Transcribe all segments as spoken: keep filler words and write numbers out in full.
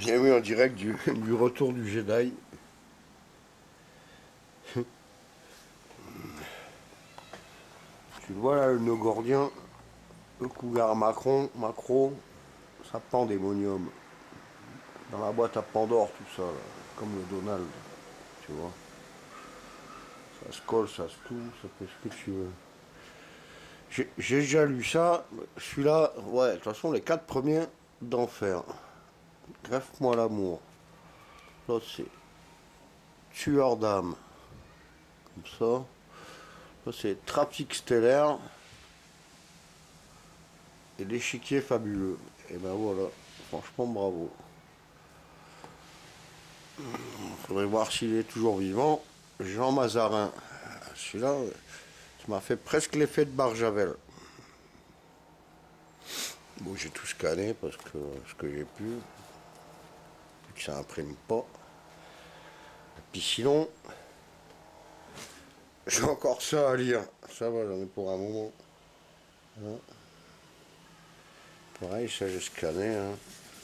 Bien oui, en direct du, du retour du Jedi. Tu le vois là, le nœud gordien, le cougar Macron, Macro, ça pandémonium. Dans la boîte à Pandore, tout ça, là, comme le Donald, tu vois. Ça se colle, ça se tout, ça fait ce que tu veux. J'ai j'ai déjà lu ça, celui-là, ouais, de toute façon, les quatre premiers d'enfer. Greffe-moi l'amour. L'autre, c'est tueur d'âme, comme ça. Ça, c'est trafic stellaire. Et l'échiquier fabuleux. Et ben voilà, franchement bravo. Il faudrait voir s'il est toujours vivant. Jean Mazarin. Celui-là, ça m'a fait presque l'effet de Barjavel. Bon, j'ai tout scanné parce que ce que j'ai pu, que ça imprime pas. Et puis sinon, j'ai encore ça à lire. Ça va, j'en ai pour un moment. Hein. Pareil, ça j'ai scanné. Hein.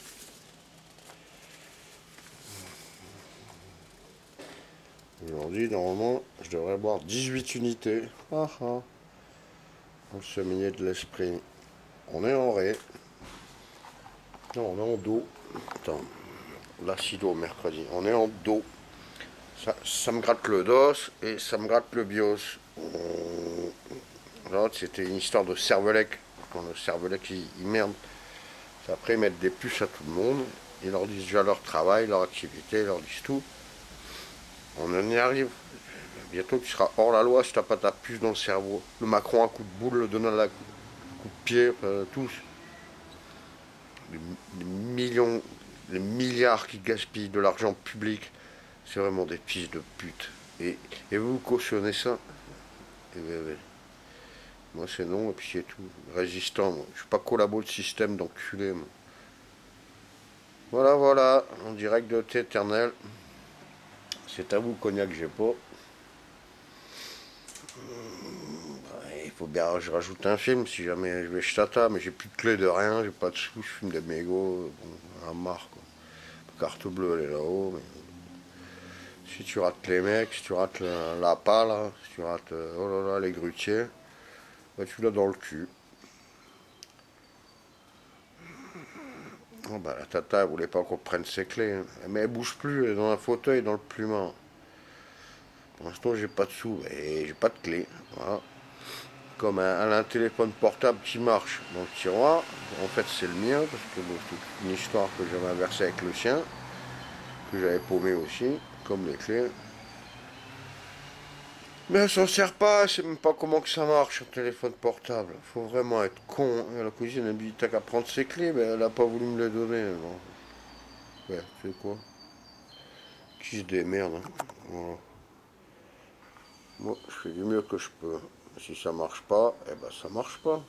Aujourd'hui, normalement, je devrais boire dix-huit unités. Ah ah. Dans le cheminée de l'esprit. On est en ré. Non, on est en do. Attends. L'acido mercredi. On est en do. Ça, ça me gratte le dos et ça me gratte le bios. L'autre, c'était une histoire de cervelec. Quand le cervelec, il, il merde. Après, ils mettent des puces à tout le monde. Ils leur disent déjà leur travail, leur activité, ils leur disent tout. On en y arrive. Bientôt, tu seras hors la loi si tu n'as pas ta puce dans le cerveau. Le Macron à coup de boule, le Donald à coup, coup de pied, euh, tous. Les, les millions, les milliards qui gaspillent de l'argent public, c'est vraiment des fils de pute. Et, et vous cautionnez ça et, et, et. Moi, c'est non, et puis c'est tout. Résistant, moi. Je suis pas collabo de système d'enculé, moi. Voilà, voilà, en direct de T-Éternel. C'est à vous, cognac, j'ai pas. Il faut bien que je rajoute un film si jamais je vais chez Tata, mais j'ai plus de clé de rien, j'ai pas de sous, je fume des mégots, bon, à marre quoi. La carte bleue elle est là-haut, mais si tu rates les mecs, si tu rates la, la pale, si tu rates euh, oh là là, les grutiers, bah tu l'as dans le cul. Oh bah la Tata elle voulait pas qu'on prenne ses clés, hein. Mais elle bouge plus, elle est dans un fauteuil dans le plumard. Pour l'instant j'ai pas de sous et j'ai pas de clé, voilà. Comme un, un téléphone portable qui marche dans le tiroir. En fait, c'est le mien, parce que bon, c'est une histoire que j'avais inversée avec le sien, que j'avais paumé aussi, comme les clés. Mais elle s'en sert pas, elle sait même pas comment que ça marche, un téléphone portable. Faut vraiment être con. Et la cousine, elle me dit, t'as qu'à prendre ses clés, mais elle a pas voulu me les donner. Alors. Ouais, tu sais quoi? Qui se démerde, hein. Voilà. Moi, je fais du mieux que je peux. Si ça marche pas, eh ben ça marche pas.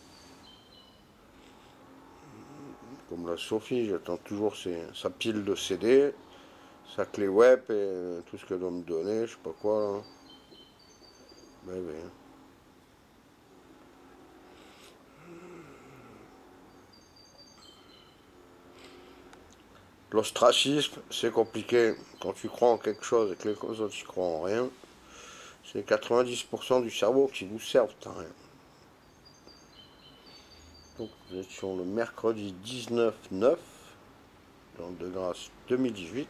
Comme la Sophie, j'attends toujours ses, sa pile de C D, sa clé web et tout ce qu'elle doit me donner, je sais pas quoi là. Ben oui. L'ostracisme, c'est compliqué. Quand tu crois en quelque chose et que les autres y croient en rien, c'est quatre-vingt-dix pour cent du cerveau qui vous servent à rien. Donc nous étions le mercredi dix-neuf neuf, dans le de grâce deux mille dix-huit.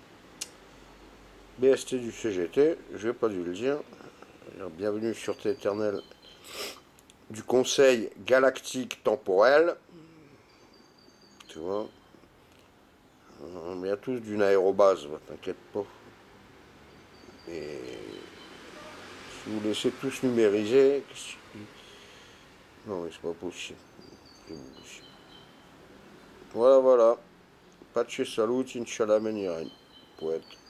B S T du C G T, je n'ai pas dû le dire. Bienvenue sur T-Éternel du Conseil Galactique Temporel. Tu vois. On vient tous d'une aérobase, t'inquiète pas. Et si vous laissez tous numériser, non mais c'est pas possible. Voilà, voilà. Pace salut, Inch'Allah, Menirin. Poète.